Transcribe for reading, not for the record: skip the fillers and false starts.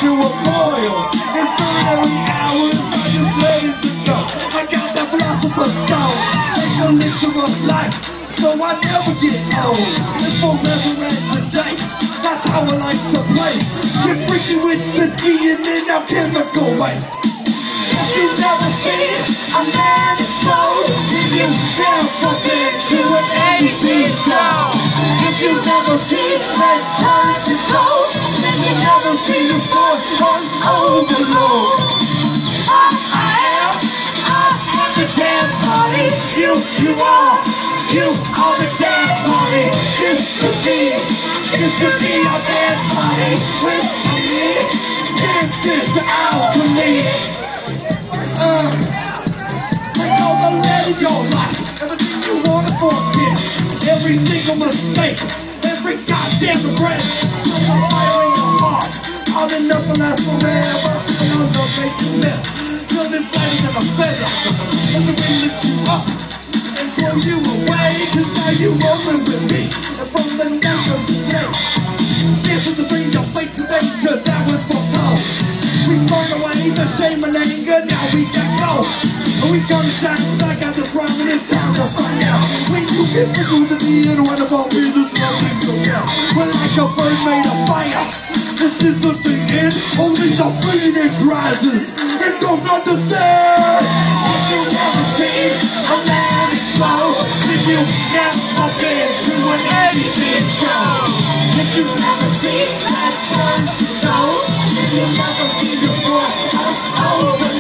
to a boil. It's 3 hours, I just let it go. I got that philosopher's stone, it's a literal life, so I never get old. It's forever and today, that's how I like to play. Get freaky with the D and then alchemical way. If you never seen a man explode, then you never been to an 80s show. If you never seen red turn to gold, then you never seen the force on overload. I am the dance party. You are the dance party. This could be our dance party with me. This Alchemy. Bring all the lead in your life, everything you wanna forget, every single mistake, every goddamn regret. Put the fire in your heart, all enough to last forever. And I'll not make you live, till it's lighter than a feather. And the wind lifts you up and blow you away, cause now you rolling with me. And from the neck of the day, dance with the stranger, face to danger, that was foretold. We burn away the shame and anger, now we got go. And we gonna shine, I got this rhyme and it's time to find out. When you get through the end, what about me, this nothing so down. We're like a bird made of fire, this is the thing end, only the phoenix rises. It goes understand. If you never seen a man explode, then you never been to an 80s show. If you never seen that turn to gold, then you never see the force of over.